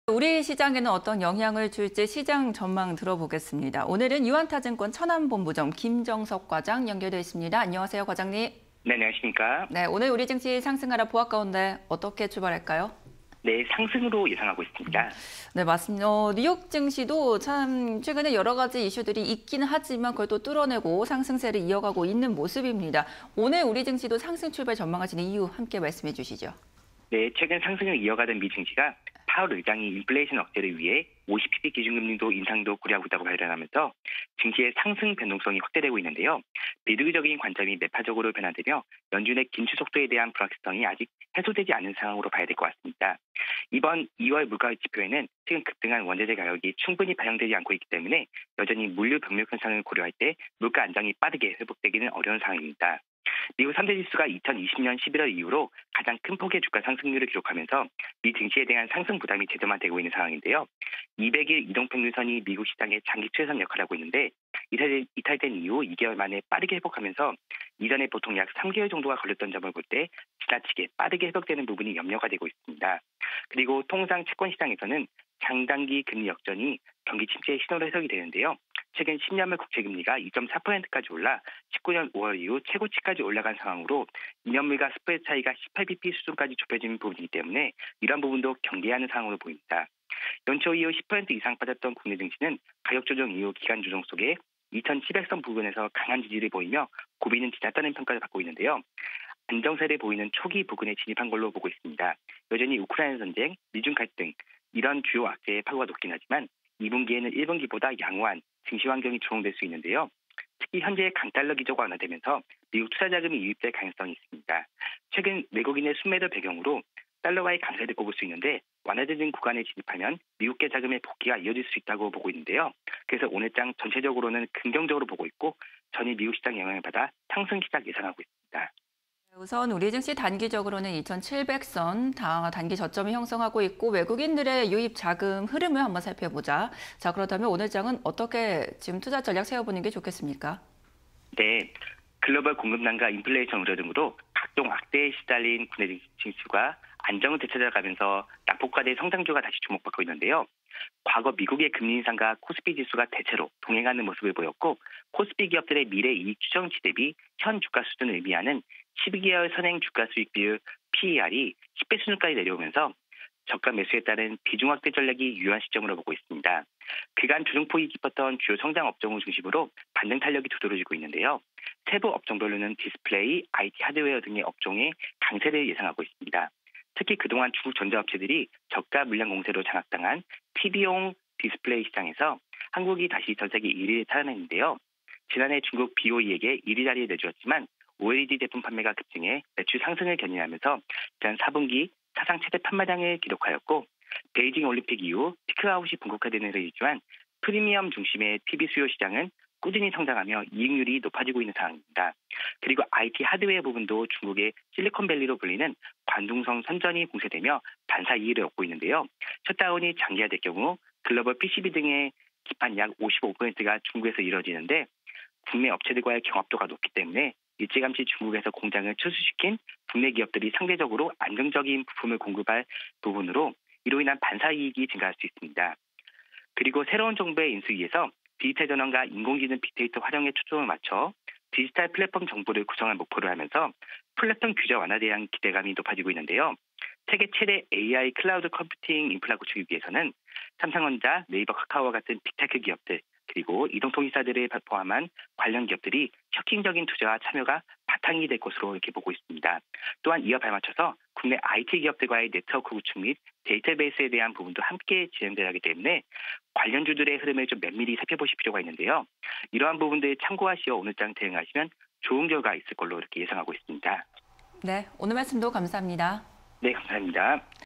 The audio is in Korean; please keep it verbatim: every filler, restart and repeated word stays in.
우리 시장에는 어떤 영향을 줄지 시장 전망 들어보겠습니다. 오늘은 유한타증권 천안본부점 김정석 과장 연결되어 있습니다. 안녕하세요, 과장님. 네, 안녕하십니까. 네, 오늘 우리 증시 상승하라 보합 가운데 어떻게 출발할까요? 네, 상승으로 예상하고 있습니다. 네, 맞습니다. 어, 뉴욕 증시도 참 최근에 여러 가지 이슈들이 있긴 하지만 그걸 또 뚫어내고 상승세를 이어가고 있는 모습입니다. 오늘 우리 증시도 상승 출발 전망하시는 이유 함께 말씀해 주시죠. 네, 최근 상승을 이어가던 미 증시가 파월 의장이 인플레이션 억제를 위해 오십 비피 기준금리도 인상도 고려하고 있다고 발언하면서 증시의 상승 변동성이 확대되고 있는데요. 비극적인 관점이 매파적으로 변화되며 연준의 긴축 속도에 대한 불확실성이 아직 해소되지 않은 상황으로 봐야 될 것 같습니다. 이번 이월 물가 지표에는 최근 급등한 원재재 가격이 충분히 반영되지 않고 있기 때문에 여전히 물류 병력 현상을 고려할 때 물가 안정이 빠르게 회복되기는 어려운 상황입니다. 미국 삼 대 지수가 이천이십 년 십일월 이후로 가장 큰 폭의 주가 상승률을 기록하면서 미 증시에 대한 상승 부담이 제도화되고 있는 상황인데요. 이백 일 이동평균선이 미국 시장의 장기 최선 역할을 하고 있는데 이탈, 이탈된 이후 이 개월 만에 빠르게 회복하면서 이전에 보통 약 삼 개월 정도가 걸렸던 점을 볼 때 지나치게 빠르게 회복되는 부분이 염려가 되고 있습니다. 그리고 통상 채권 시장에서는 장단기 금리 역전이 경기 침체의 신호로 해석이 되는데요. 최근 십 년물 국채금리가 이 점 사 퍼센트까지 올라 십구 년 오월 이후 최고치까지 올라간 상황으로 이 년물과 스프레드 차이가 십팔 비피 수준까지 좁혀진 부분이기 때문에 이런 부분도 경계하는 상황으로 보입니다. 연초 이후 십 퍼센트 이상 빠졌던 국내 증시는 가격 조정 이후 기간 조정 속에 이천칠백 선 부근에서 강한 지지를 보이며 고비는 지났다는 평가를 받고 있는데요. 안정세를 보이는 초기 부근에 진입한 걸로 보고 있습니다. 여전히 우크라이나 전쟁, 미중 갈등 이런 주요 악재의 파고가 높긴 하지만 이 분기에는 일 분기보다 양호한 증시 환경이 조성될 수 있는데요. 특히 현재 강달러 기조가 완화되면서 미국 투자 자금이 유입될 가능성이 있습니다. 최근 외국인의 순매도 배경으로 달러와의 강세를 꼽을 수 있는데 완화되는 구간에 진입하면 미국계 자금의 복귀가 이어질 수 있다고 보고 있는데요. 그래서 오늘장 전체적으로는 긍정적으로 보고 있고 전일 미국 시장 영향을 받아 상승 시작 예상하고 있습니다. 우선 우리 증시 단기적으로는 이천칠백 선 단기 저점을 형성하고 있고 외국인들의 유입 자금 흐름을 한번 살펴보자. 자, 그렇다면 오늘 장은 어떻게 지금 투자 전략 세워보는 게 좋겠습니까? 네, 글로벌 공급난과 인플레이션 우려 등으로 각종 악재에 시달린 국내 증시가 안정을 되찾아가면서 낙폭과대 성장주가 다시 주목받고 있는데요. 과거 미국의 금리 인상과 코스피 지수가 대체로 동행하는 모습을 보였고 코스피 기업들의 미래 이익 추정치 대비 현 주가 수준을 의미하는 십이 개월 선행 주가 수익 비율 피이알이 십 배 수준까지 내려오면서 저가 매수에 따른 비중 확대 전략이 유효한 시점으로 보고 있습니다. 그간 조정폭이 깊었던 주요 성장 업종을 중심으로 반등 탄력이 두드러지고 있는데요. 세부 업종별로는 디스플레이, 아이티 하드웨어 등의 업종의 강세를 예상하고 있습니다. 특히 그동안 중국 전자업체들이 저가 물량 공세로 장악당한 티비용 디스플레이 시장에서 한국이 다시 전 세계 일 위를 탈환했는데요. 지난해 중국 비오이에게 일 위 자리에 내주었지만 오엘이디 제품 판매가 급증해 매출 상승을 견인하면서 지난 사 분기 사상 최대 판매량을 기록하였고 베이징 올림픽 이후 피크아웃이 본격화되는 흐름이지만 프리미엄 중심의 티비 수요 시장은 꾸준히 성장하며 이익률이 높아지고 있는 상황입니다. 그리고 아이티 하드웨어 부분도 중국의 실리콘밸리로 불리는 관둥성 선전이 공세되며 반사 이익을 얻고 있는데요. 셧다운이 장기화될 경우 글로벌 피시비 등의 기판 약 오십오 퍼센트가 중국에서 이뤄지는데 국내 업체들과의 경합도가 높기 때문에 일찌감치 중국에서 공장을 철수시킨 국내 기업들이 상대적으로 안정적인 부품을 공급할 부분으로 이로 인한 반사 이익이 증가할 수 있습니다. 그리고 새로운 정부의 인수위에서 디지털 전환과 인공지능 빅데이터 활용에 초점을 맞춰 디지털 플랫폼 정보를 구성할 목표를 하면서 플랫폼 규제 완화에 대한 기대감이 높아지고 있는데요. 세계 최대 에이아이 클라우드 컴퓨팅 인프라 구축을 위해서는 삼성전자, 네이버, 카카오와 같은 빅테크 기업들 그리고 이동통신사들을 포함한 관련 기업들이 혁신적인 투자와 참여가 바탕이 될 것으로 이렇게 보고 있습니다. 또한 이와 발맞춰서 국내 아이티 기업들과의 네트워크 구축 및 데이터베이스에 대한 부분도 함께 진행되어야 하기 때문에 관련주들의 흐름을 좀 면밀히 살펴보실 필요가 있는데요. 이러한 부분들 참고하시어 오늘장 대응하시면 좋은 결과가 있을 걸로 이렇게 예상하고 있습니다. 네, 오늘 말씀도 감사합니다. 네, 감사합니다.